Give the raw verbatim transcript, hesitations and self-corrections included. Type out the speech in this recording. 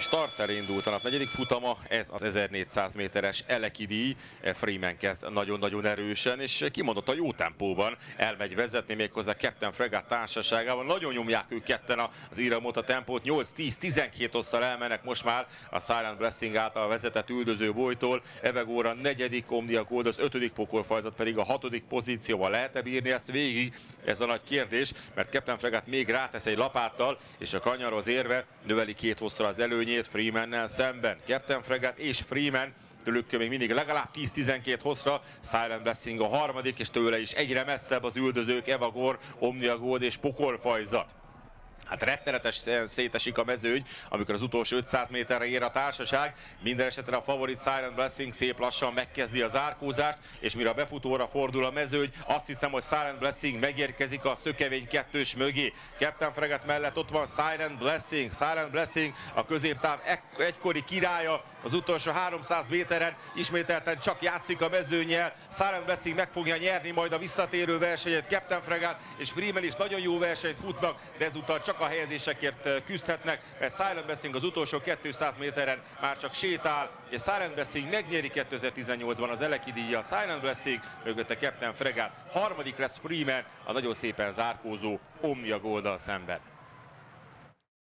Starter indult a nap negyedik futama, ez az ezernégyszáz méteres Eleki díj. Freeman kezd nagyon-nagyon erősen, és kimondott a jó tempóban elmegy vezetni, méghozzá Captain Fregat társaságával. Nagyon nyomják ők ketten az íramot, a tempót, nyolc tíz tizenkét hosszal elmennek most már a Silent Blessing által vezetett üldöző bolytól. Evegóra negyedik, Omnia Gold az ötödik, Pokolfajzat pedig a hatodik pozícióval. Lehet-e bírni ezt végig? Ez a nagy kérdés, mert Captain Fregat még rátesz egy lapáttal, és a kanyarhoz érve növeli két hosszra az előnyét Freemannel szemben. Captain Fregat és Freeman tőlük még mindig legalább tíz-tizenkét hosszra, Silent Blessing a harmadik, és tőle is egyre messzebb az üldözők, Evagor, Omnia Gold és Pokolfajzat. Hát rettenetesen szétesik a mezőny, amikor az utolsó ötszáz méterre ér a társaság. Minden esetre a favorit Silent Blessing szép lassan megkezdi a zárkózást, és mire a befutóra fordul a mezőny, azt hiszem, hogy Silent Blessing megérkezik a szökevény kettős mögé. Captain Fregat mellett ott van Silent Blessing. Silent Blessing a középtáv egykori királya, az utolsó háromszáz méteren ismételten csak játszik a mezőnnyel. Silent Blessing meg fogja nyerni majd a visszatérő versenyet. Captain Fregat és Freeman is nagyon jó versenyt futnak, de ezúttal csak a helyezésekért küzdhetnek, mert Silent Blessing az utolsó kétszáz méteren már csak sétál, és Silent Blessing megnyeri kétezer-tizennyolcban az Eleki díjat. Silent Blessing, mögötte Captain Fregat, harmadik lesz Freeman a nagyon szépen zárkózó Omnia Golddal szemben.